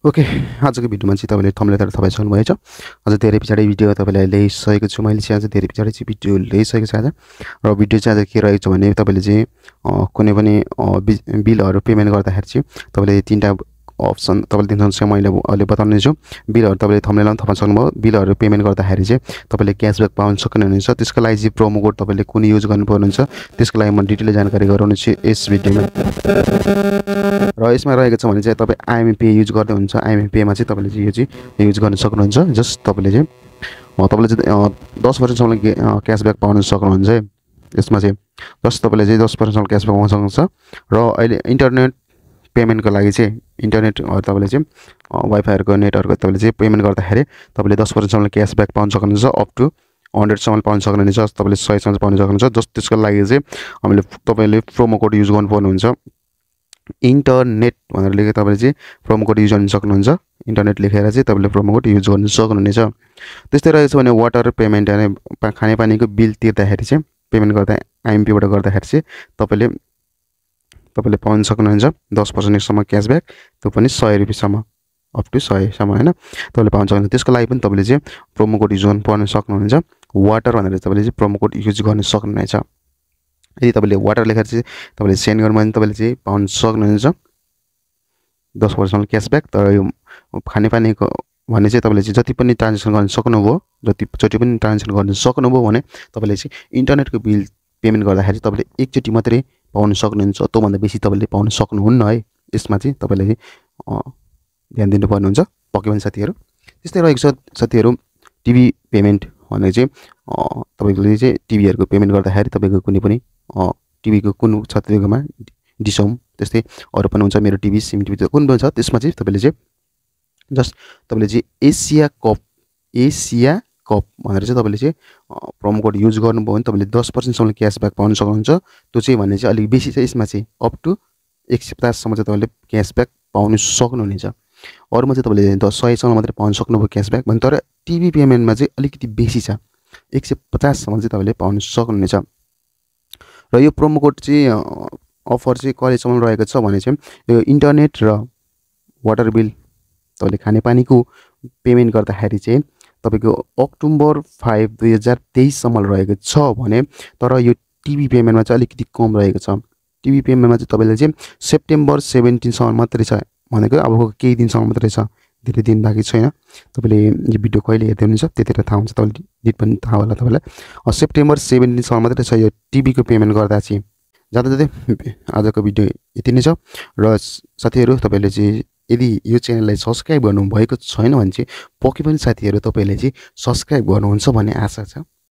Okay आजको भिडियोमा चाहिँ तपाईले थम्बनेल थाहा पाइसक्नुभयो छ। अझ धेरै पछाडी भिडियो तपाईलाई ल्याइसकेको छु। मैले चाहिँ आज धेरै पछाडी चाहिँ भिडियो ल्याइसकेको छु आज। र भिडियो चाहिँ आज के रहेछ भने तपाईले चाहिँ कुनै पनि बिलहरु पेमेन्ट गर्दाखेरि चाहिँ तपाईले तीनटा अप्सन तपाईले दिनुहुन्छ मैले अहिले बताउने छु। बिलहरु तपाईले थम्बनेलमा थाहा सक्नुभयो। बिलहरु पेमेन्ट गर्दाखेरि चाहिँ तपाईले क्याशब्याक पाउन सक्नुहुनेछ। त्यसको लागि चाहिँ प्रोमो कोड तपाईले कुन युज गर्नुपर्ने हुन्छ त्यसको लागि म डिटेल जानकारी गराउने छु यस भिडियोमा। र यसमा रहेको छ भने चाहिँ तपाई Imepay युज गर्दै हुन्छ। Imepay मा चाहिँ तपाईले चाहिँ यो चाहिँ युज गर्न सक्नुहुन्छ। जस्ट तपाईले चाहिँ 10% सम्म क्याशब्याक पाउन सक्नुहुन्छ। यसमा चाहिँ जस्ट तपाईले चाहिँ 10% सम्म क्याशब्याक पाउन सक्नुहुन्छ। र अहिले इन्टरनेट पेमेन्टको लागि चाहिँ इन्टरनेट तपाईले चाहिँ वाइफाईहरुको नेटहरुको तपाईले चाहिँ पेमेन्ट गर्दाखेरि तपाईले 10% सम्म क्याशब्याक पाउन सक्नुहुन्छ। अप टु 100 सम्म पाउन सक्नुहुनेछ। तपाईले 100 सम्म पाउन सक्नुहुन्छ। जस्ट त्यसको लागि चाहिँ हामीले तपाईले प्रोमो कोड युज गर्नुपर्ने हुन्छ। इन्टरनेट भनेर लेखेर तपाईले चाहिँ प्रोमो कोड युज गर्न सक्नुहुन्छ। इन्टरनेट लेखेर चाहिँ तपाईले प्रोमो कोड युज गर्न सक्नुहुनेछ। त्यस्तै रहेछ भने वाटर पेमेन्ट अनि खानेपानीको बिल तिर्दाखेरि चाहिँ पेमेन्ट गर्दा Imepay बाट गर्दाखेरि चाहिँ तपाईले पाउन सक्नुहुन्छ 10% सम्म क्याशब्याक, त्यो पनि 100 रुपैयाँ सम्म, अप टु 100 सम्म हैन तपाईले पाउन सक्नुहुन्छ। त्यसको लागि पनि तपाईले चाहिँ प्रोमो कोड युज गर्न पर्न सक्नुहुन्छ। वाटर भनेर तपाईले चाहिँ प्रोमो कोड युज गर्न सक्नुहुनेछ। यदि तपाईले वाटर लेखेर चाहिँ तपाईले सेन्ड गर्नु भने तपाईले चाहिँ पाउन सक्नुहुन्छ 10% सम्म क्याशब्याक। तर यो खानेपानीको भने चाहिँ तपाईले चाहिँ जति पनि ट्रान्ज्याक्सन गर्न सक्नुभयो, जति चोटी पनि ट्रान्ज्याक्सन गर्न सक्नुभयो भने तपाईले चाहिँ इन्टरनेटको बिल पेमेन्ट गर्दाखेरि तपाईले एकचोटी मात्रै पाउन सक्नुहुन्छ। त्यो भन्दा बेसी तपाईले पाउन सक्नुहुन्न है। यसमा चाहिँ तपाईले ध्यान दिनुपर्ने हुन्छ पक्कै पनि साथीहरु। त्यस्तै रहेको छ साथीहरु टिभी पेमेन्ट भने चाहिँ तपाईले चाहिँ टिभीहरुको पेमेन्ट गर्दाखेरि तपाईको कुनै पनि टिभीको कुन छ त्यसकोमा डिसोम त्यस्तै अरु पनि हुन्छ। मेरो टिभी सिम टिभी कुन पनि छ त्यसमा चाहिँ तपाईले चाहिँ जस्ट तपाईले चाहिँ एसिया कप भनेर चाहिँ तपाईले चाहिँ प्रोमो कोड युज गर्नुभयो भने तपाईले 10% सम्म क्याशब्याक पाउन सक्नुहुन्छ। त्यो चाहिँ भने चाहिँ अलि बेसी छ। यसमा चाहिँ अप टु 150 सम्म चाहिँ तपाईले क्याशब्याक पाउन सक्नुहुनेछ। अरुमा चाहिँ तपाईले 100 सम्म मात्र पाउन सक्नुभयो क्याशब्याक भने, तर टिभी पेमेन्टमा चाहिँ अलिकति बेसी छ। 150 सम्म चाहिँ तपाईले पाउन सक्नुहुनेछ। र यो प्रोमो कोड चाहिँ अफर चाहिँ कहिलेसम्म रहेको छ भने चाहिँ यो इन्टरनेट र वाटर बिल तपाईले खानेपानीको पेमेन्ट गर्दाखेरि चाहिँ तपाईको अक्टोबर 5 2023 सम्म रहेको छ भने, तर यो टिभी पेमेन्टमा चाहिँ अलिकति कम रहेको छ। टिभी पेमेन्टमा चाहिँ तपाईले चाहिँ सेप्टेम्बर 17 सम्म मात्रै छ भनेको अब केही दिनसम्म मात्रै छ, धेरै दिन बाँकी छैन। तपाईले यो भिडियो कहिले हेर्दै हुनुहुन्छ त्यतिखेर थाहा हुन्छ, तपाईले डेट पनि थाहा होला तपाईलाई। सेप्टेम्बर 17 सम्म मात्रै छ यो टिभीको पेमेन्ट गर्दा चाहिँ। जाँदै आजको भिडियो यति नै छ। र साथीहरु तपाईले चाहिँ यदि यो च्यानललाई सब्स्क्राइब गर्नु भएको छैन भने चाहिँ पक्कै पनि साथीहरु तपाईले चाहिँ सब्स्क्राइब गर्नुहुन्छ भन्ने आशा छ।